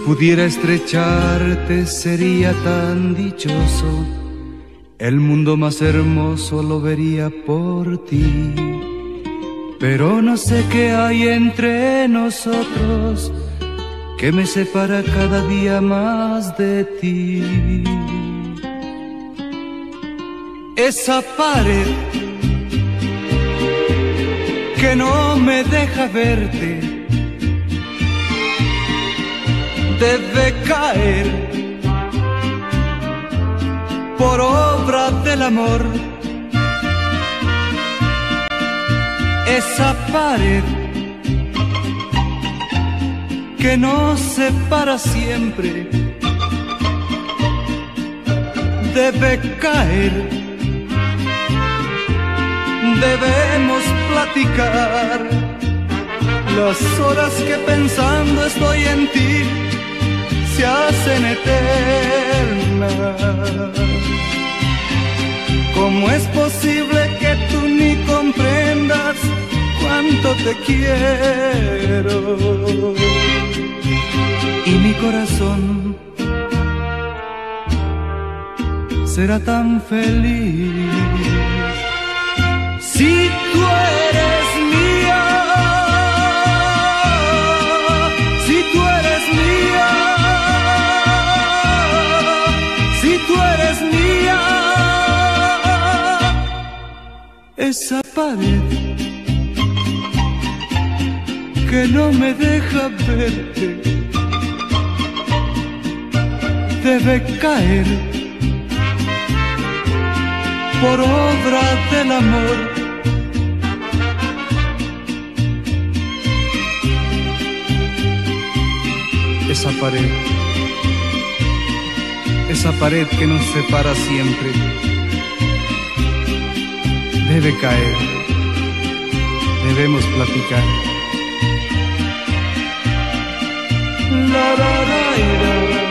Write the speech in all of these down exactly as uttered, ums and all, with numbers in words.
pudiera estrecharte sería tan dichoso, el mundo más hermoso lo vería por ti. Pero no sé qué hay entre nosotros que me separa cada día más de ti. Esa pared que no me deja verte debe caer por obra del amor. Esa pared que nos separa siempre debe caer. Debemos platicar las horas que pensando estoy en ti se hacen eternas. ¿Cómo es posible que tú ni comprendas cuánto te quiero? Y mi corazón será tan feliz si tú eres mía, si tú eres mía, si tú eres mía. Esa pared que no me deja verte debe caer por obra del amor. Esa pared, esa pared que nos separa siempre debe caer. Debemos platicar. La, la, la, la.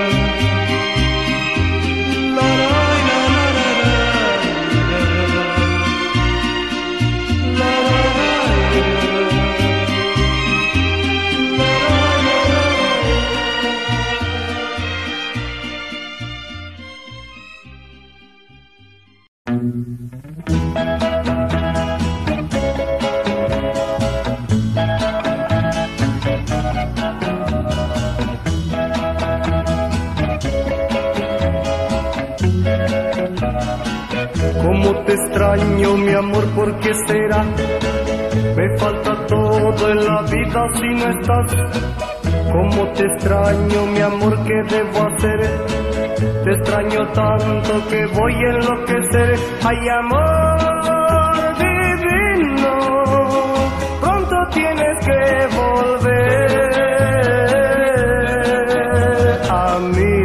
Cómo te extraño, mi amor, ¿por qué será? Me falta todo en la vida si no estás. Cómo te extraño, mi amor, ¿qué debo hacer? Te extraño tanto que voy a enloquecer. Ay, amor divino, pronto tienes que volver a mí.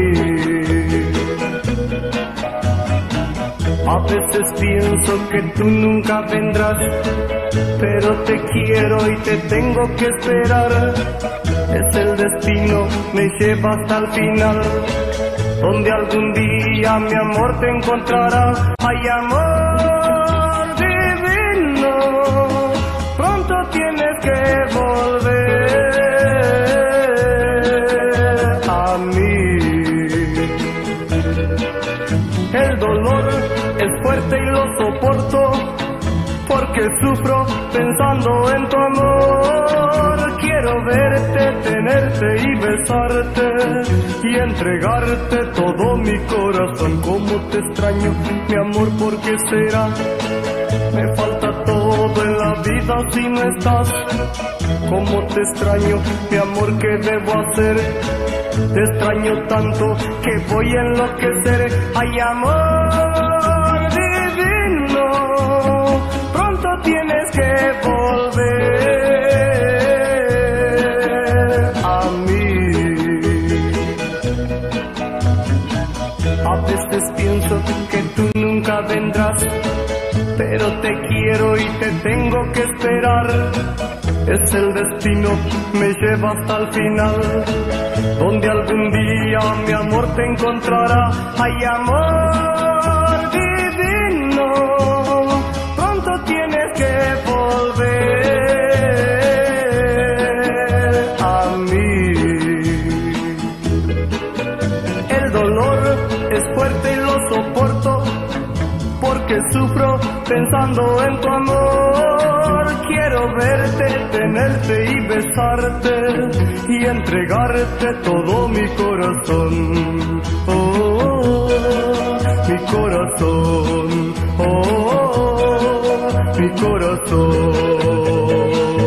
A veces pienso que tú nunca vendrás, pero te quiero y te tengo que esperar. Es el destino, me lleva hasta el final, donde algún día mi amor te encontrará. Ay, amor divino, pronto tienes que volver a mí. El dolor es fuerte y lo soporto, porque sufro pensando en tu amor. Quiero verte, tenerte y besarte y entregarte todo mi corazón. Cómo te extraño, mi amor, ¿por qué será? Me falta todo en la vida si no estás. Cómo te extraño, mi amor, ¿qué debo hacer? Te extraño tanto que voy a enloquecer. Ay, amor divino, pronto tienes que volver a mí. A veces pienso que tú nunca vendrás, pero te quiero y te tengo que esperar. Es el destino, me lleva hasta el final, donde algún día mi amor te encontrará. Ay, amor divino, pronto tienes que volver a mí. sufro pensando en tu amor. Quiero verte, tenerte y besarte y entregarte todo mi corazón. Oh, oh, oh, mi corazón. Oh, oh, oh, mi corazón.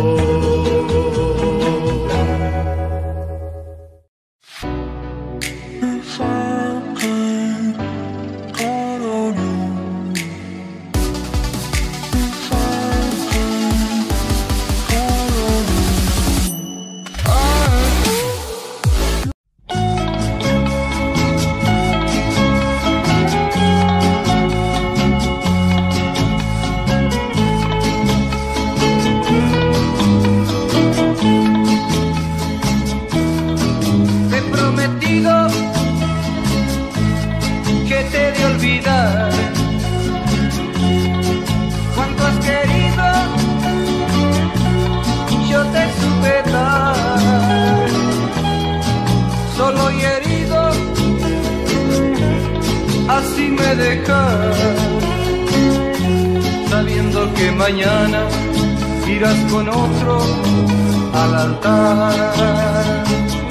Sabiendo que mañana irás con otro al altar.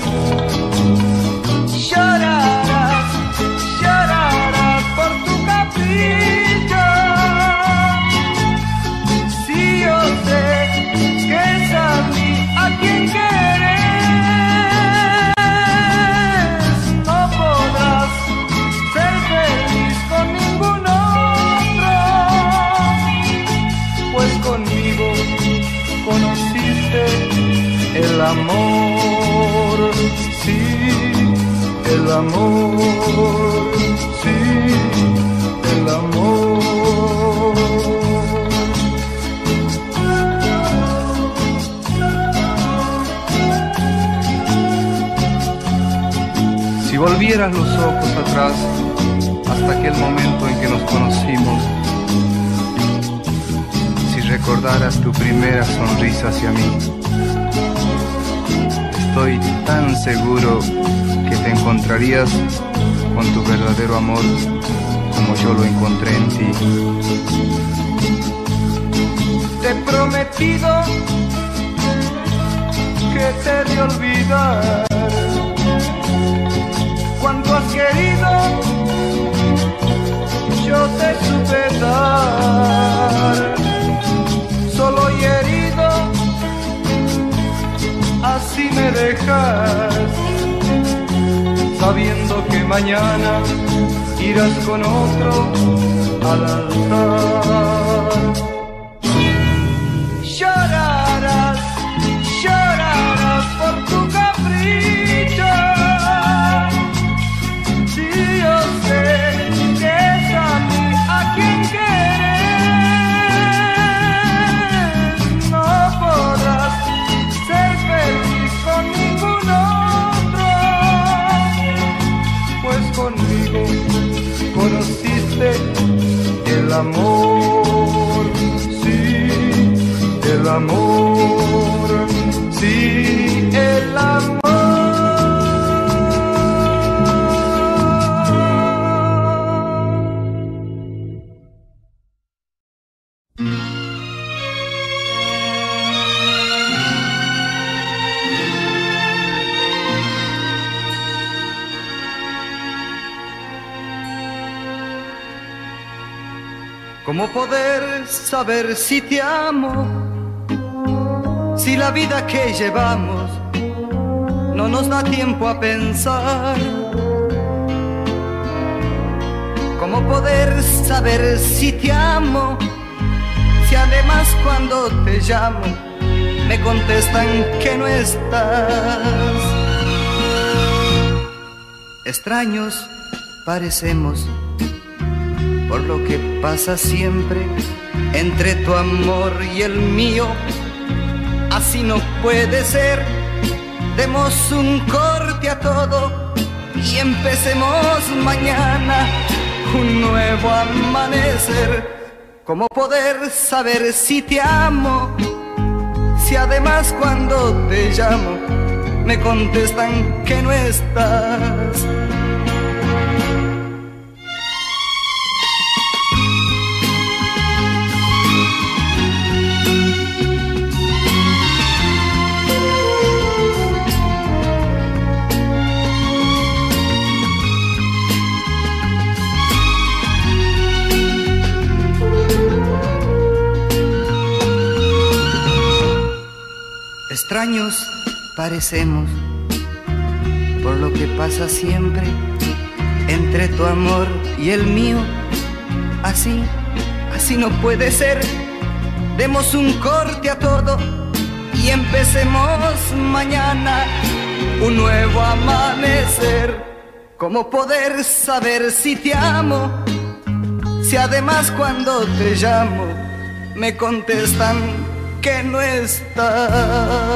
Llorarás, llorarás por tu capricho. Si yo sé que es a mí a quien quieres, no podrás ser feliz con ningún otro, pues conmigo conociste el amor, sí, el amor, sí, el amor. Si volvieras los ojos atrás hasta aquel momento en que nos conocimos, si recordaras tu primera sonrisa hacia mí, estoy tan seguro que te encontrarías con tu verdadero amor como yo lo encontré en ti. Te he prometido que te he de olvidar cuanto has querido, yo te supe dar. Solo y herido, así me dejas, sabiendo que mañana irás con otro al altar. Llorarás, llorarás por tu capricho. Si yo sé que es a mí a quien quieres, no podrás ser feliz con ningún otro, pues conmigo conociste el amor, sí, el amor, sí, el amor. ¿Cómo poder saber si te amo, si la vida que llevamos no nos da tiempo a pensar? ¿Cómo poder saber si te amo, si además cuando te llamo me contestan que no estás? Extraños parecemos por lo que pasa siempre entre tu amor y el mío. Así no puede ser. Demos un corte a todo y empecemos mañana un nuevo amanecer. ¿Cómo poder saber si te amo, si además cuando te llamo me contestan que no estás? Extraños parecemos por lo que pasa siempre entre tu amor y el mío. Así, así no puede ser. Demos un corte a todo y empecemos mañana un nuevo amanecer. ¿Cómo poder saber si te amo? Si además cuando te llamo me contestan que no estás.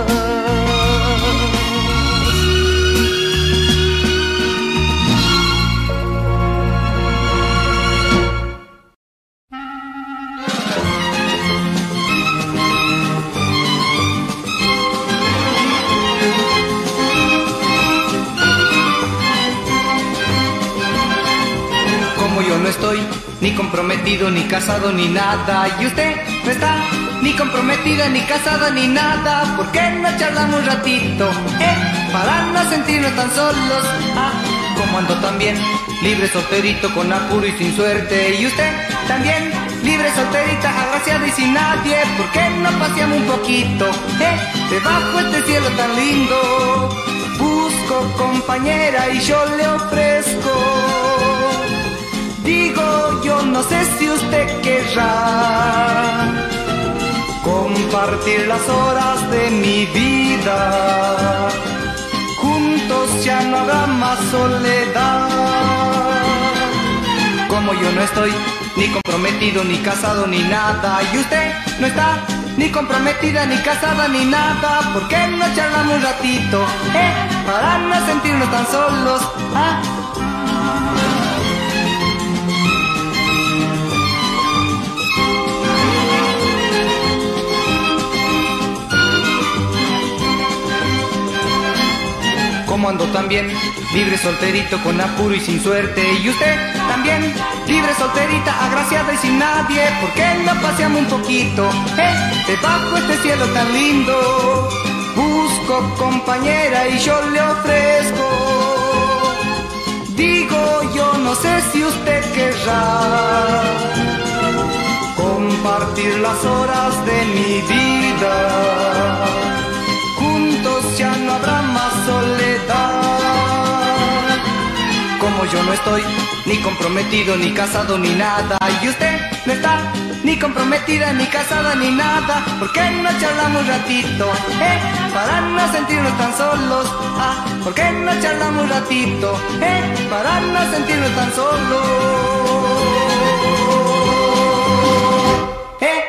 Yo no estoy ni comprometido, ni casado, ni nada. Y usted no está ni comprometida, ni casada, ni nada. ¿Por qué no charlamos un ratito? Eh, para no sentirnos tan solos. Ah, como ando también, libre, solterito, con apuro y sin suerte. Y usted también, libre, solterita, agraciada y sin nadie. ¿Por qué no paseamos un poquito? Eh, debajo este cielo tan lindo. Busco compañera y yo le ofrezco. Digo, yo no sé si usted querrá compartir las horas de mi vida. Juntos ya no habrá más soledad. Como yo no estoy ni comprometido, ni casado, ni nada. Y usted no está ni comprometida, ni casada, ni nada. ¿Por qué no charlamos un ratito? Eh, para no sentirnos tan solos. Ah. Como ando también, libre, solterito, con apuro y sin suerte. Y usted también, libre, solterita, agraciada y sin nadie. ¿Por qué no paseamos un poquito? Eh, debajo este cielo tan lindo. Busco compañera y yo le ofrezco. Digo, yo no sé si usted querrá compartir las horas de mi vida. Juntos ya no habrá más soledad. Como yo no estoy ni comprometido, ni casado, ni nada. Y usted no está ni comprometida, ni casada, ni nada. ¿Por qué no charlamos un ratito? Eh, para no sentirnos tan solos. Ah, ¿por qué no charlamos un ratito? Eh, para no sentirnos tan solos. Eh.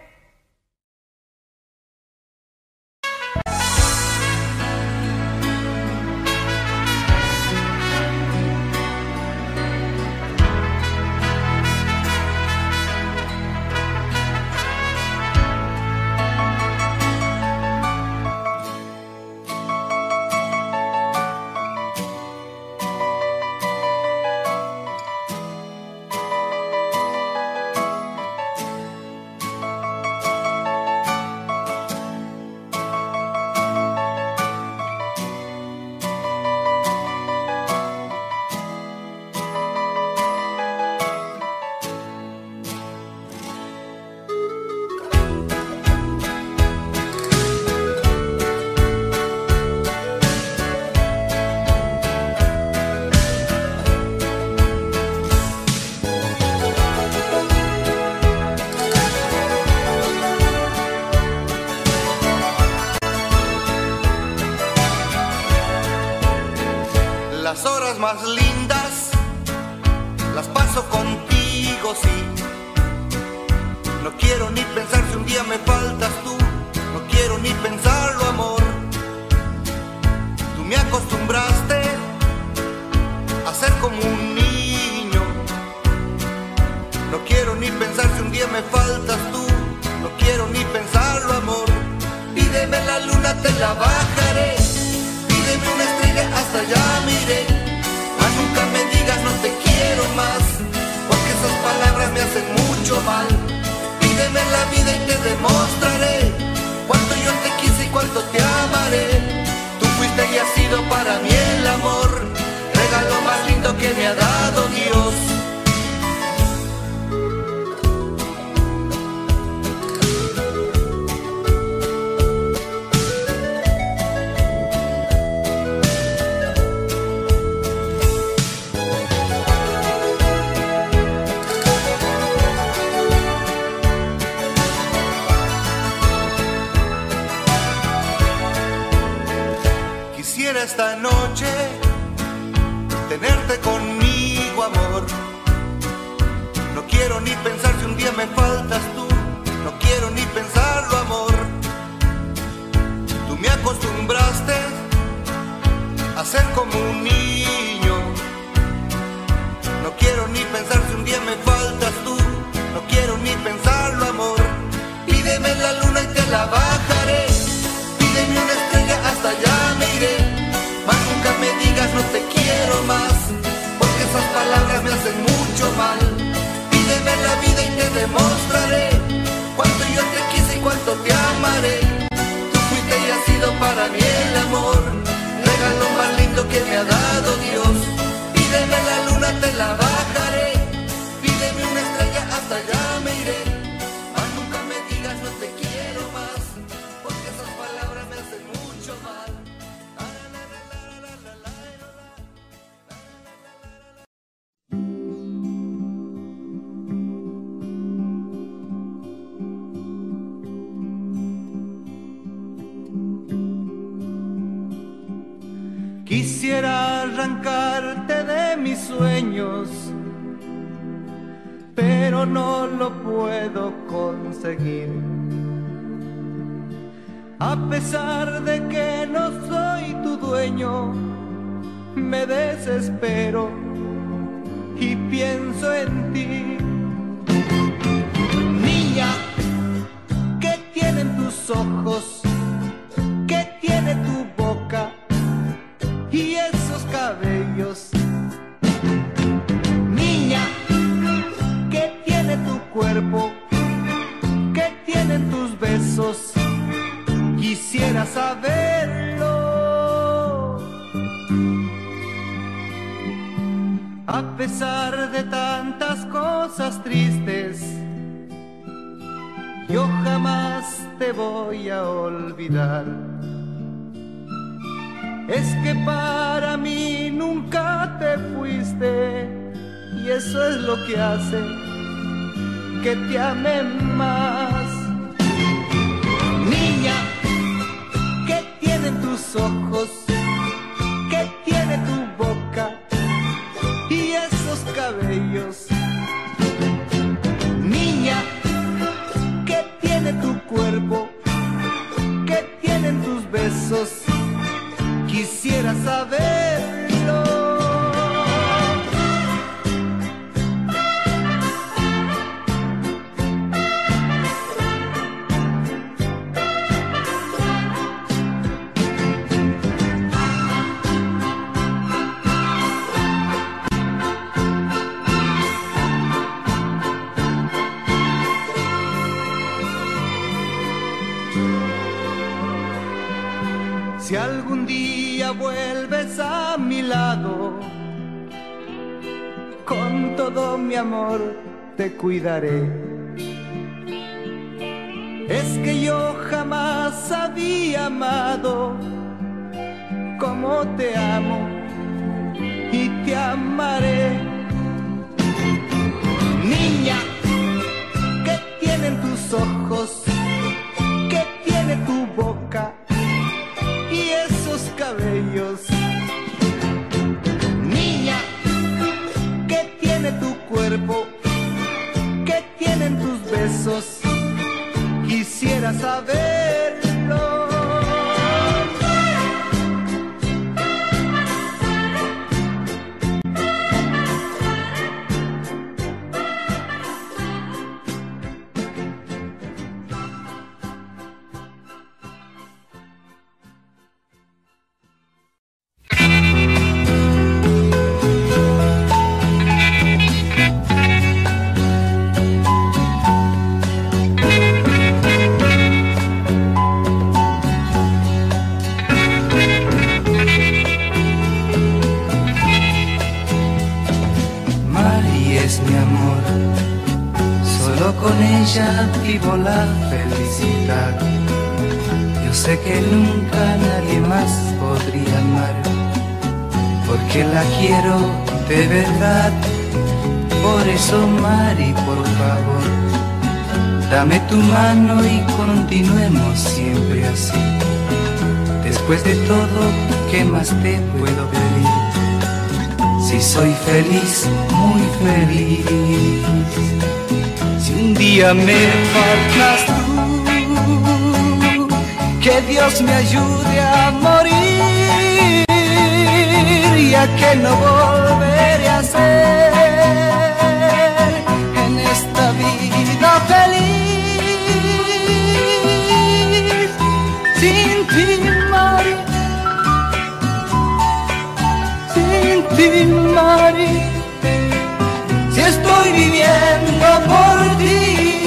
Las horas más lindas las paso contigo, sí. No quiero ni pensar si un día me faltas tú. No quiero ni pensarlo, amor. Tú me acostumbraste a ser como un niño. No quiero ni pensar si un día me faltas tú. No quiero ni pensarlo, amor. Pídeme la luna, te la bajaré. Pídeme una estrella, hasta allá miré. Mas nunca me digas no te quiero más, porque esas palabras me hacen mucho mal. Pídeme la vida y te demostraré cuánto yo te quise y cuánto te amaré. Tú fuiste y has sido para mí el amor, regalo más lindo que me ha dado Dios. quisiera esta noche tenerte conmigo, amor. No quiero ni pensar si un día me faltas tú, no quiero ni pensarlo, amor. Tú me acostumbraste a ser como un niño. No quiero ni pensar si un día me faltas tú, no quiero ni pensarlo, amor. Pídeme la luna y te la bajaré, pídeme una estrella, hasta allá me iré. Mas nunca me digas no te quiero más, porque esas palabras me hacen mucho mal. Pídeme la vida y te demostraré cuánto yo te quise y cuánto te amaré. Tú fuiste y has sido para mí el amor, regalo más lindo que me ha dado Dios. Pídeme la luna, te la bajaré, pídeme una estrella, hasta allá me iré. Mas nunca me digas no te quiero más, porque esas palabras me hacen mucho mal. Quisiera arrancarte de mis sueños, pero no lo puedo conseguir. A pesar de que no soy tu dueño, me desespero y pienso en ti. Niña, ¿qué tienen tus ojos? ¿Qué tiene tu boca? Y esos cabellos. Niña, ¿qué tiene tu cuerpo? ¿Qué tienen tus besos? Quisiera saberlo. A pesar de tantas cosas tristes, yo jamás te voy a olvidar. Es que para mí nunca te fuiste, y eso es lo que hace que te ame más. Niña, ¿qué tienen tus ojos? ¿Qué tiene tu boca? Y esos cabellos. Niña, ¿qué tiene tu cuerpo? ¿Qué tienen tus besos? Quisiera saberlo. Si algún día vuelves a mi lado, con todo mi amor te cuidaré. Es que yo jamás había amado como te amo y te amaré. Niña, ¿qué tienen tus ojos? ¿Qué tiene tu boca? Y esos cabellos. Niña, ¿qué tiene tu cuerpo? ¿Qué tienen tus besos? Quisiera saberlo. Con ella vivo la felicidad. Yo sé que nunca nadie más podría amar, porque la quiero de verdad. Por eso, Mari, por favor, dame tu mano y continuemos siempre así. Después de todo, ¿qué más te puedo pedir? Si soy feliz, muy feliz. Si un día me faltas tú, que Dios me ayude a morir, ya que no volveré a ser en esta vida feliz. Sin ti, Mari, sin ti, Mari, si estoy viviendo por ti.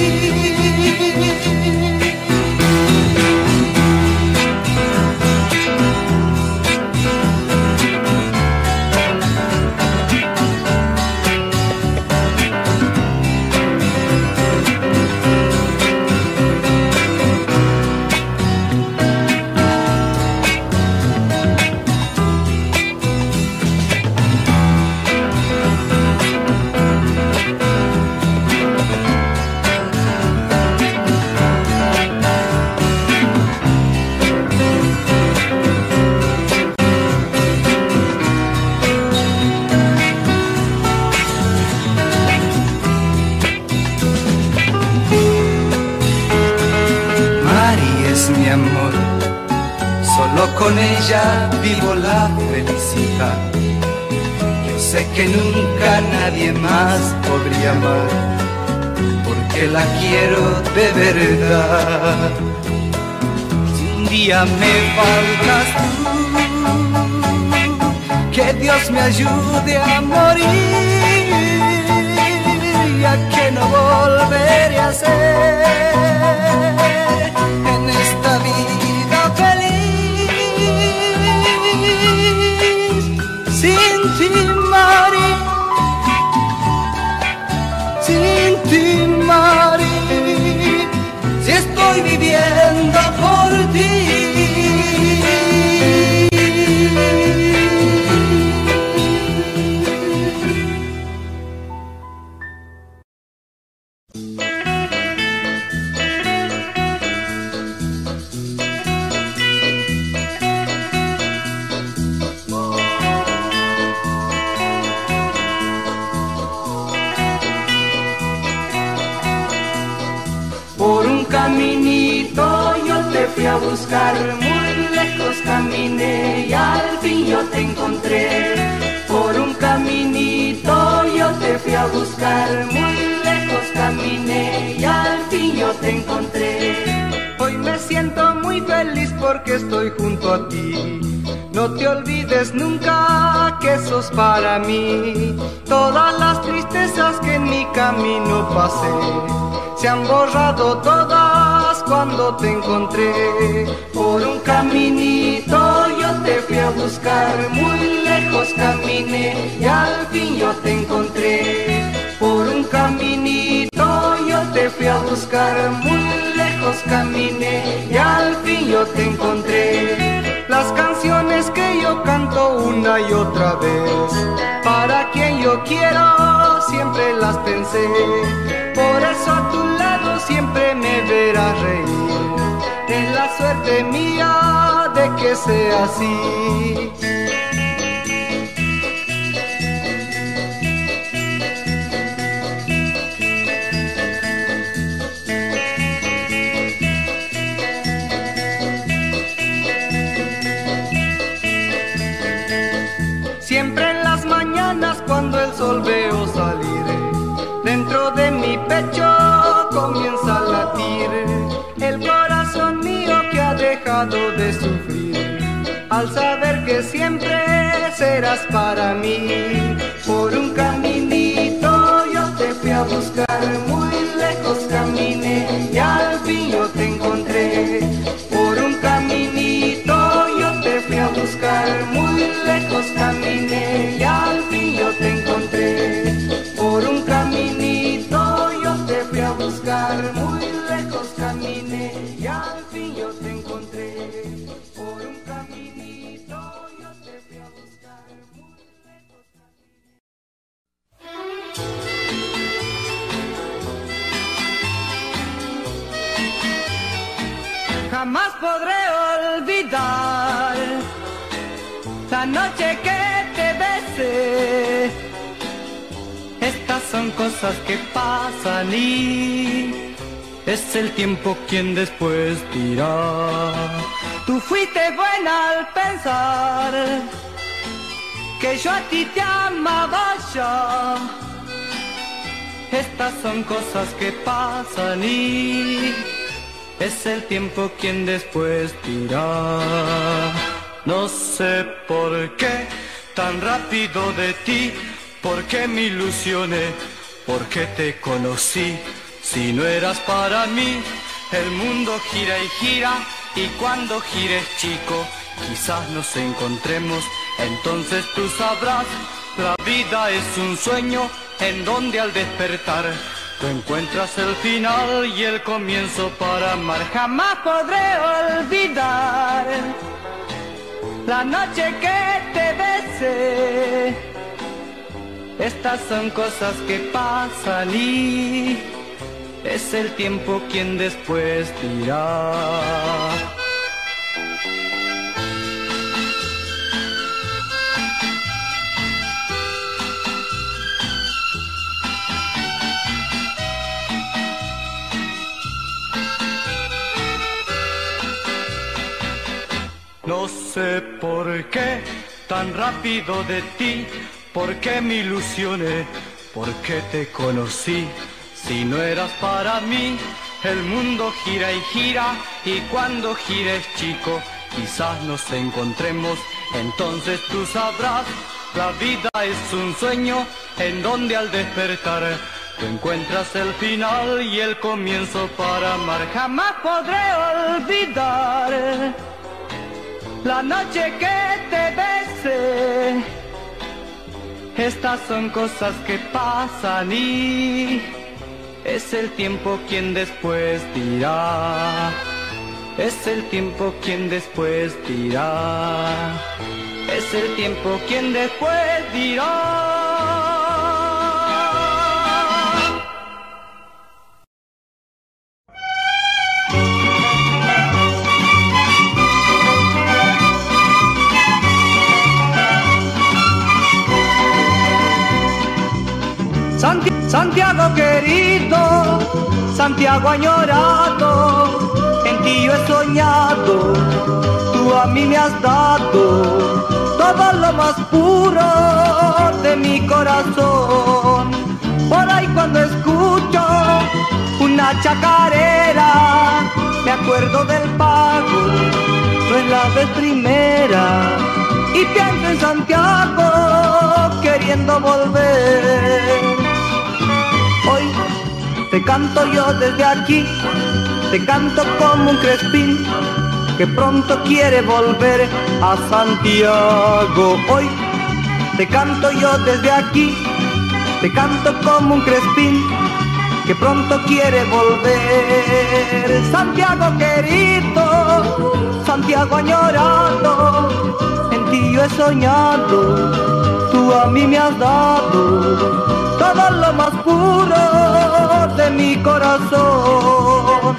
Mi amor, solo con ella vivo la felicidad. Yo sé que nunca nadie más podría amar, porque la quiero de verdad. Si un día me faltas tú, que Dios me ayude a morir, ya que no volveré a ser en esta vida feliz. Sin ti, Mari, sin ti, Mari, si estoy viviendo por ti. Caminito yo te fui a buscar, muy lejos caminé y al fin yo te encontré. Por un caminito yo te fui a buscar, muy lejos caminé y al fin yo te encontré. Hoy me siento muy feliz porque estoy junto a ti. No te olvides nunca que sos para mí. Todas las tristezas que en mi camino pasé se han borrado todas cuando te encontré. Por un caminito yo te fui a buscar, muy lejos caminé y al fin yo te encontré. Por un caminito yo te fui a buscar, muy lejos caminé y al fin yo te encontré. Las canciones que yo canto una y otra vez, para quien yo quiero siempre las pensé. Por eso a tu lado siempre me verás reír. Es la suerte mía de que sea así. Siempre en las mañanas cuando el sol veo salir, dentro de mi pecho comienza a latir el corazón mío que ha dejado de sufrir, al saber que siempre serás para mí. Por un caminito yo te fui a buscar, muy lejos caminé y al fin yo te encontré. Por un caminito yo te fui a buscar, muy lejos caminé y al fin yo te encontré. Por un caminito yo te fui a buscar, muy lejos caminé y al fin yo te encontré. Por un caminito yo te fui a buscar, muy lejos caminé. podré olvidar la noche que te besé. Estas son cosas que pasan y es el tiempo quien después dirá. Tú fuiste buena al pensar que yo a ti te amaba ya. Estas son cosas que pasan y es el tiempo quien después dirá. No sé por qué tan rápido de ti, por qué me ilusioné, por qué te conocí. Si no eras para mí, el mundo gira y gira, y cuando gires, chico, quizás nos encontremos. Entonces tú sabrás, la vida es un sueño en donde al despertar tú encuentras el final y el comienzo para amar. Jamás podré olvidar la noche que te besé. Estas son cosas que pasan y es el tiempo quien después dirá. No sé por qué tan rápido de ti, por qué me ilusioné, por qué te conocí. Si no eras para mí, el mundo gira y gira, y cuando gires, chico, quizás nos encontremos. Entonces tú sabrás, la vida es un sueño en donde al despertar tú encuentras el final y el comienzo para amar. Jamás podré olvidar la noche que te besé. Estas son cosas que pasan y es el tiempo quien después dirá. Es el tiempo quien después dirá. Es el tiempo quien después dirá. Santiago querido, Santiago añorado, en ti yo he soñado, tú a mí me has dado todo lo más puro de mi corazón. Por ahí cuando escucho una chacarera, me acuerdo del pago, no es la vez primera, y pienso en Santiago queriendo volver. Hoy te canto yo desde aquí, te canto como un crespín que pronto quiere volver a Santiago. Hoy te canto yo desde aquí, te canto como un crespín que pronto quiere volver. Santiago querido, Santiago añorado, en ti yo he soñado, tú a mí me has dado todo lo más puro de mi corazón.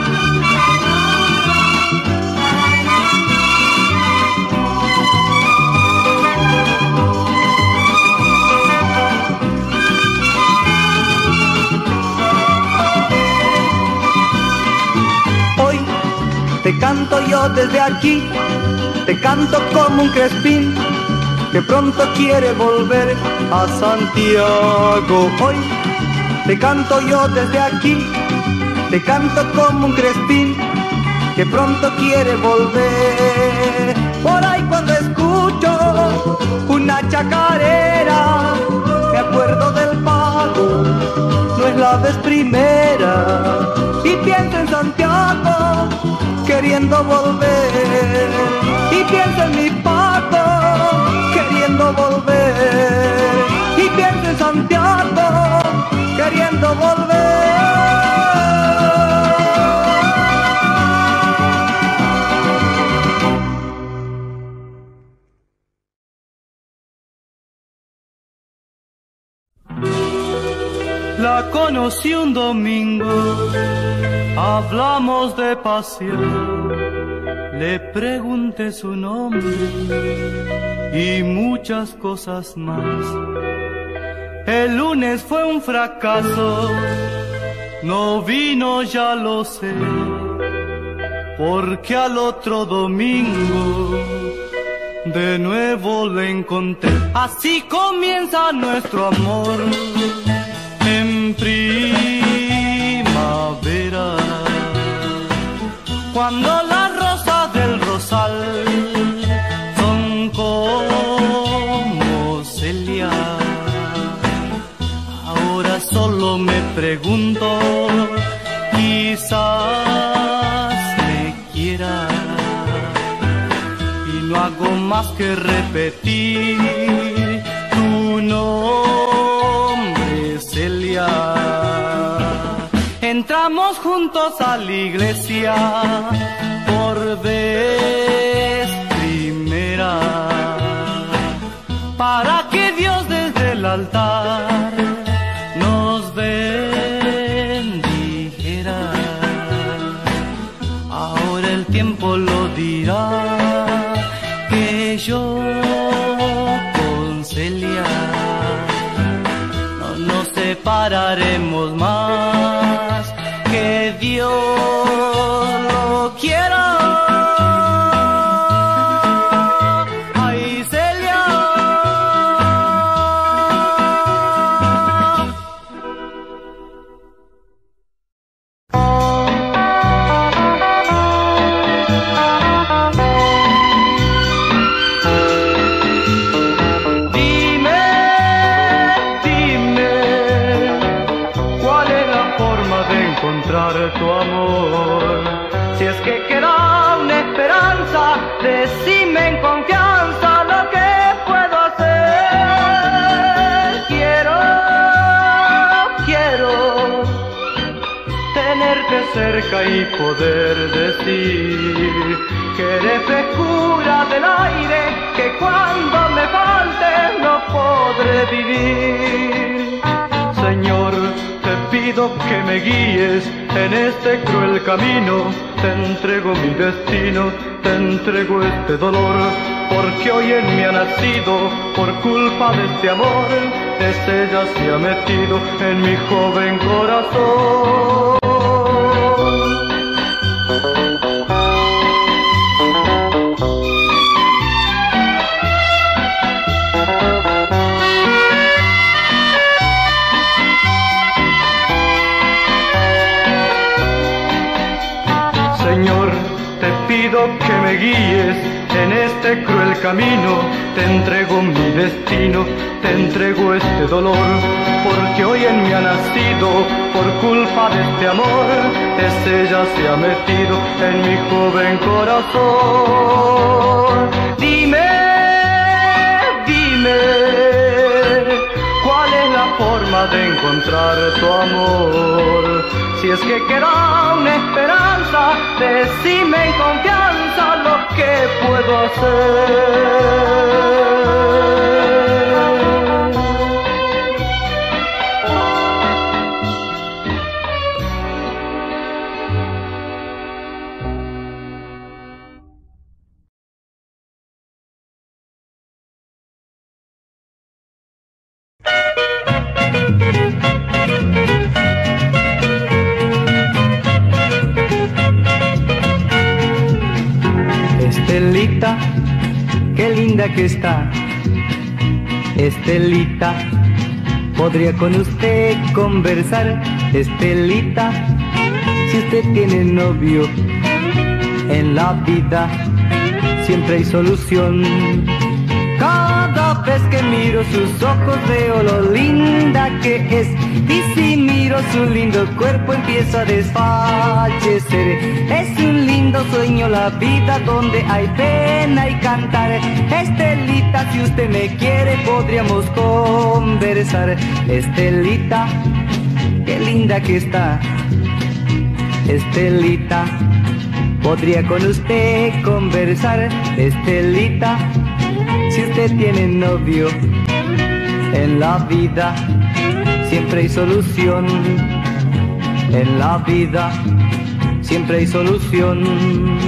Hoy te canto yo desde aquí, te canto como un crespín que pronto quiere volver a Santiago. Hoy te canto yo desde aquí, te canto como un crespín que pronto quiere volver. Por ahí cuando escucho una chacarera, me acuerdo del pago, no es la vez primera, y pienso en Santiago queriendo volver, y pienso en mi pago queriendo volver, y pienso en Santiago queriendo volver. La conocí un domingo, hablamos de pasión, le pregunté su nombre y muchas cosas más. El lunes fue un fracaso, no vino, ya lo sé, porque al otro domingo de nuevo le encontré. Así comienza nuestro amor en primavera, cuando las rosas del rosal son como celia. Ahora solo me pregunto, quizás me quiera, y no hago más que repetir tu nombre, Celia. Entramos juntos a la iglesia por vez primera, para que Dios desde el altar nos bendijera. Ahora el tiempo lo dirá, que yo con Celia no nos separaremos más, que Dios lo quiera. Ay, Celia. Dime, dime, ¿cuál es la forma de encontrar tu amor? Si es que queda una esperanza, decime en confianza lo que puedo hacer. Quiero, quiero tenerte cerca y poder decir que eres frescura del aire, que cuando me falte no podré vivir. Señor, te pido que me guíes en este cruel camino, te entrego mi destino, te entrego este dolor, porque hoy en mí ha nacido, por culpa de este amor, ese ya se ha metido en mi joven corazón. Señor, te pido que me guíes en este cruel camino, te entrego mi destino, te entrego este dolor, porque hoy en mí ha nacido, por culpa de este amor, ese ya se ha metido en mi joven corazón. Dime, dime, ¿cuál es la forma de encontrar tu amor? Si es que queda una esperanza, decime en confianza lo que puedo hacer. Estelita, qué linda que está. Estelita, podría con usted conversar. Estelita, si usted tiene novio, en la vida siempre hay solución. Cada vez que miro sus ojos veo lo linda que es, y si miro su lindo cuerpo empiezo a desfallecer. Es un lindo sueño la vida donde hay pena y cantar. Estelita, si usted me quiere podríamos conversar. Estelita, qué linda que está. Estelita, podría con usted conversar. Estelita, si usted tiene novio, en la vida siempre hay solución. En la vida siempre hay solución.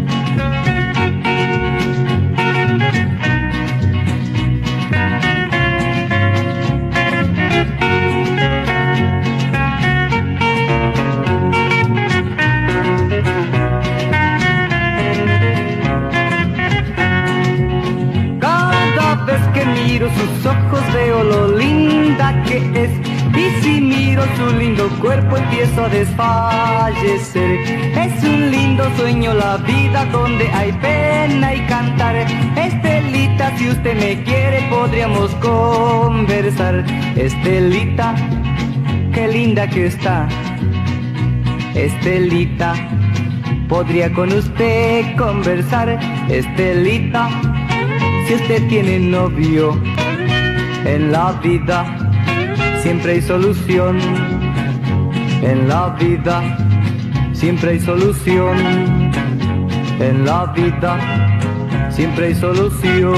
Sus ojos veo lo linda que es, y si miro su lindo cuerpo empiezo a desfallecer. Es un lindo sueño la vida donde hay pena y cantar. Estelita, si usted me quiere podríamos conversar. Estelita, qué linda que está. Estelita, podría con usted conversar. Estelita, si usted tiene novio, en la vida siempre hay solución. En la vida siempre hay solución. En la vida siempre hay solución.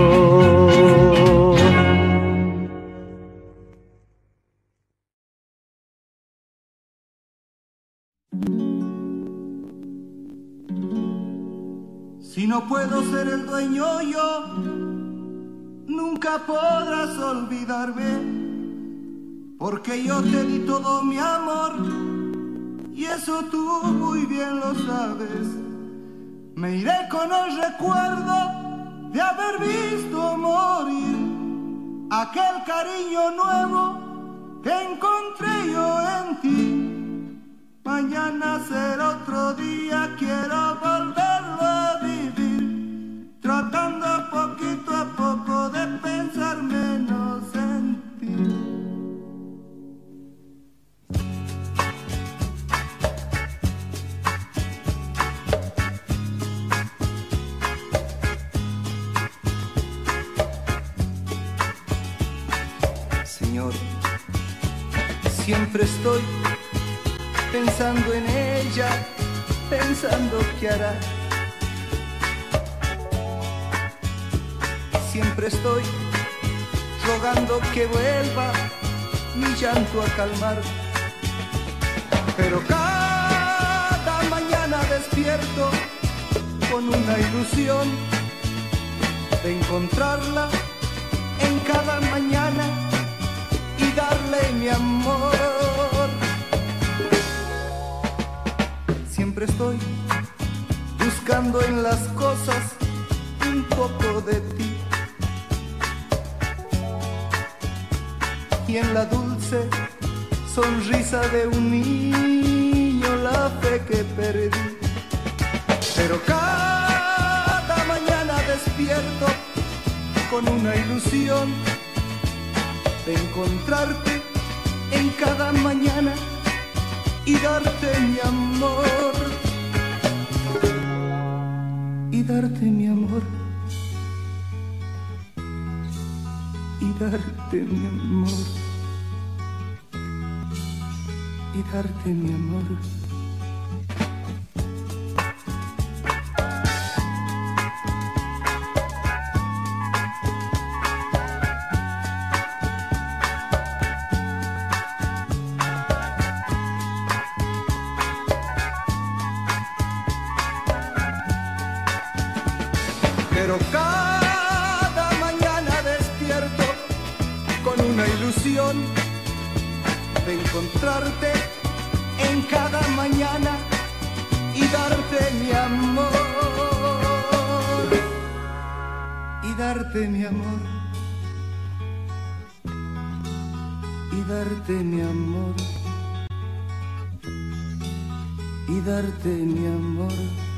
Si no puedo ser el dueño yo, nunca podrás olvidarme, porque yo te di todo mi amor, y eso tú muy bien lo sabes. Me iré con el recuerdo de haber visto morir aquel cariño nuevo que encontré yo en ti. Mañana será otro día, quiero volverlo a vivir, tratando poquito a poco de pensar menos en ti. Señor, siempre estoy pensando en ella, pensando qué hará. Siempre estoy rogando que vuelva mi llanto a calmar. Pero cada mañana despierto con una ilusión de encontrarla en cada mañana y darle mi amor. Siempre estoy buscando en las cosas un poco de ti, y en la dulce sonrisa de un niño la fe que perdí. Pero cada mañana despierto con una ilusión de encontrarte en cada mañana y darte mi amor, y darte mi amor, y darte mi amor, y darte mi amor. Pero cada mañana despierto con una ilusión de encontrarte en cada mañana y darte mi amor, y darte mi amor, y darte mi amor, y darte mi amor.